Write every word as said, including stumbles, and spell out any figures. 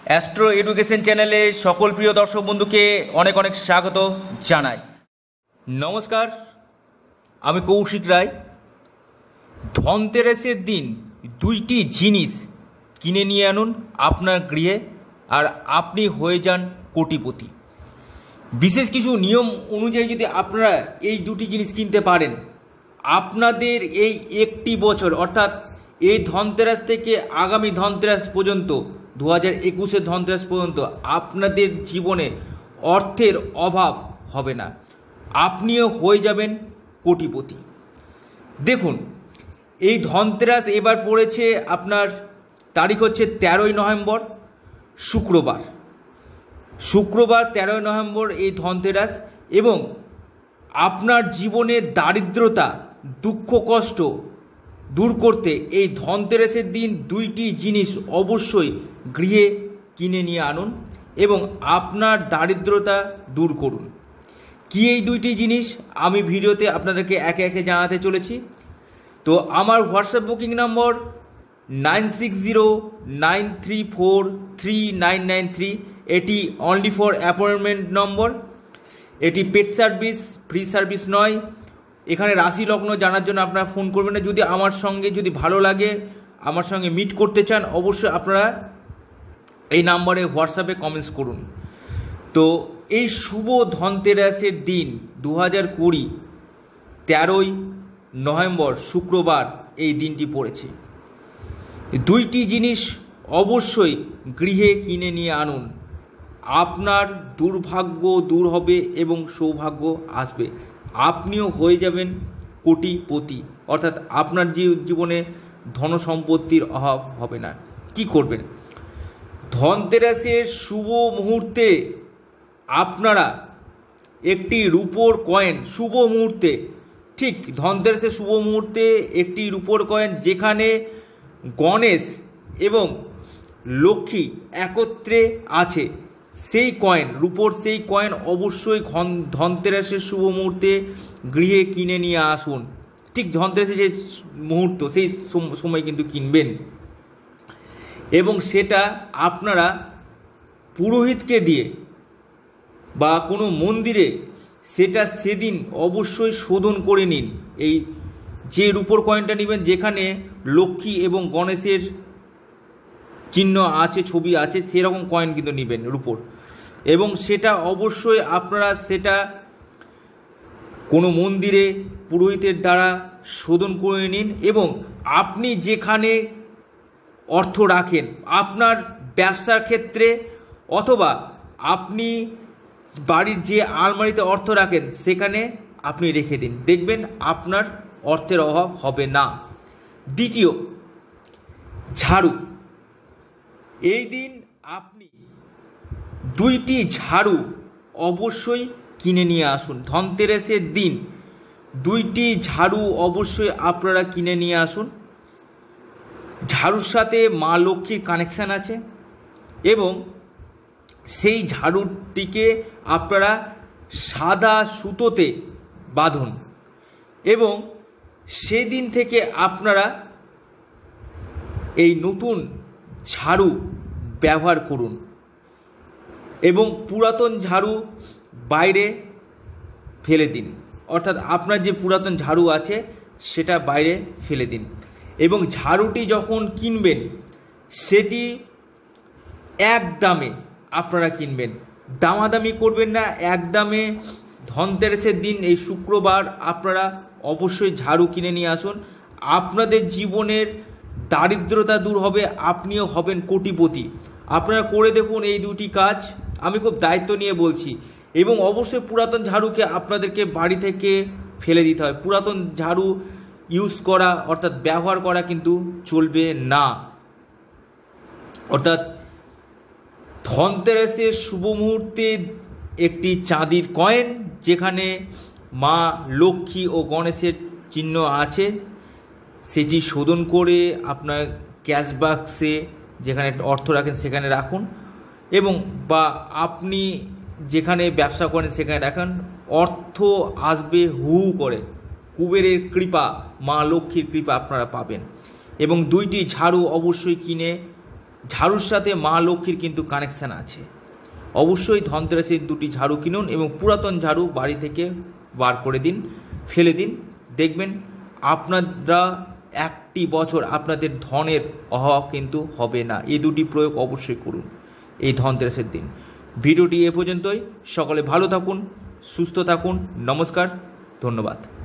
Astro education চ্যানেলে সকল প্রিয় দর্শক বন্ধুকে অনেক অনেক স্বাগত জানাই। নমস্কার, আমি কৌশিক রায়। ধনতেরাসের দিন দুইটি জিনিস কিনে নিয়ে আনুন আপনার গৃহে, আর আপনি হয়ে যান কোটিপতি। বিশেষ কিছু নিয়ম অনুযায়ী যদি আপনারা এই দুটি জিনিস কিনতে পারেন, আপনাদের এই একটি বছর অর্থাৎ এই ধনতেরাস থেকে আগামী ধনতেরাস পর্যন্ত, দু হাজার একুশের ধনতেরাস পর্যন্ত আপনাদের জীবনে অর্থের অভাব হবে না, আপনিও হয়ে যাবেন কোটিপতি। দেখুন, এই ধনতেরাস এবার পড়েছে, আপনার তারিখ হচ্ছে তেরোই নভেম্বর, শুক্রবার। শুক্রবার তেরোই নভেম্বর এই ধনতেরাস, এবং আপনার জীবনে দারিদ্রতা, দুঃখ কষ্ট দূর করতে এই ধনতেরাসের দিন দুইটি জিনিস অবশ্যই গৃহে কিনে নিয়ে আনুন এবং আপনার দারিদ্রতা দূর করুন। কি এই দুইটি জিনিস আমি ভিডিওতে আপনাদেরকে একে একে জানাতে চলেছি। তো আমার WhatsApp booking number nine six zero nine three four three nine nine three, এটি অনলি ফর অ্যাপয়েন্টমেন্ট নম্বর। এটি পেড সার্ভিস, ফ্রি সার্ভিস নয়। এখানে রাশি লগ্ন জানার জন্য আপনারা ফোন করবেন না। যদি আমার সঙ্গে যদি ভালো লাগে, আমার সঙ্গে মিট করতে চান, অবশ্যই আপনারা এই নাম্বারে হোয়াটসঅ্যাপে কমেন্টস করুন। তো এই শুভ ধনতেরাসের দিন দু হাজার কুড়ি তেরোই নভেম্বর শুক্রবার এই দিনটি পড়েছে। দুইটি জিনিস অবশ্যই গৃহে কিনে নিয়ে আনুন, আপনার দুর্ভাগ্য দূর হবে এবং সৌভাগ্য আসবে, আপনিও হয়ে যাবেন কোটিপতি। অর্থাৎ আপনার জীবনে ধন সম্পত্তির অভাব হবে না। কি করবেন? ধনতেরাসের শুভ মুহূর্তে আপনারা একটি রূপোর কয়েন, শুভ মুহূর্তে, ঠিক ধনতেরাসের শুভ মুহূর্তে একটি রূপোর কয়েন যেখানে গণেশ এবং লক্ষ্মী একত্রে আছে, সেই কয়েন, রূপোর সেই কয়েন অবশ্যই ধনতেরাসের শুভ মুহূর্তে গৃহে কিনে নিয়ে আসুন। ঠিক ধনতেরাসের যে মুহূর্ত, সেই সময় কিন্তু কিনবেন, এবং সেটা আপনারা পুরোহিতকে দিয়ে বা কোনো মন্দিরে সেটা সেদিন অবশ্যই শোধন করে নিন। এই যে রূপোর কয়েনটা নেবেন যেখানে লক্ষ্মী এবং গণেশের চিহ্ন আছে, ছবি আছে, সেরকম কয়েন কিন্তু নেবেন রূপোর, এবং সেটা অবশ্যই আপনারা সেটা কোনো মন্দিরে পুরোহিতের দ্বারা শোধন করে নিন। এবং আপনি যেখানে অর্থ রাখেন, আপনার ব্যবসার ক্ষেত্রে অথবা আপনি বাড়ির যে আলমারিতে অর্থ রাখেন সেখানে আপনি রেখে দিন, দেখবেন আপনার অর্থের অভাব হবে না। দ্বিতীয়, ঝাড়ু। এই দিন আপনি দুইটি ঝাড়ু অবশ্যই কিনে নিয়ে আসুন। ধনতেরাসের দিন দুইটি ঝাড়ু অবশ্যই আপনারা কিনে নিয়ে আসুন। ঝাড়ুর সাথে মা লক্ষ্মীর কানেকশান আছে, এবং সেই ঝাড়ুটিকে আপনারা সাদা সুতোতে বাঁধুন, এবং সেদিন থেকে আপনারা এই নতুন ঝাড়ু ব্যবহার করুন, এবং পুরাতন ঝাড়ু বাইরে ফেলে দিন। অর্থাৎ আপনার যে পুরাতন ঝাড়ু আছে সেটা বাইরে ফেলে দিন, এবং ঝাড়ুটি যখন কিনবেন সেটি এক দামে আপনারা কিনবেন, দামাদামি করবেন না, এক দামে। ধনতেরাসের দিন এই শুক্রবার আপনারা অবশ্যই ঝাড়ু কিনে নিয়ে আসুন, আপনাদের জীবনের দারিদ্রতা দূর হবে, আপনিও হবেন কোটিপতি। আপনারা করে দেখুন এই দুটি কাজ, আমি খুব দায়িত্ব নিয়ে বলছি। এবং অবশ্যই পুরাতন ঝাড়ুকে আপনাদেরকে বাড়ি থেকে ফেলে দিতে হয়, পুরাতন ঝাড়ু ইউজ করা অর্থাৎ ব্যবহার করা কিন্তু চলবে না। অর্থাৎ ধনতেরাসের শুভ মুহূর্তে একটি চাঁদির কয়েন যেখানে মা লক্ষ্মী ও গণেশের চিহ্ন আছে, সেটি শোধন করে আপনার ক্যাশ বাক্সে যেখানে অর্থ রাখেন সেখানে রাখুন, এবং বা আপনি যেখানে ব্যবসা করেন সেখানে রাখুন। অর্থ আসবে হু করে, কুবেরের কৃপা, মা লক্ষ্মীর কৃপা আপনারা পাবেন। এবং দুইটি ঝাড়ু অবশ্যই কিনে ঝাড়ুর সাথে মা লক্ষ্মীর কিন্তু কানেকশান আছে। অবশ্যই ধনতেরাসের দুটি ঝাড়ু কিনুন এবং পুরাতন ঝাড়ু বাড়ি থেকে বার করে দিন, ফেলে দিন। দেখবেন আপনারা একটি বছর আপনাদের ধনের অভাব কিন্তু হবে না। এই দুটি প্রয়োগ অবশ্যই করুন এই ধনতেরাসের দিন। ভিডিওটি এ পর্যন্তই। সকলে ভালো থাকুন, সুস্থ থাকুন। নমস্কার, ধন্যবাদ।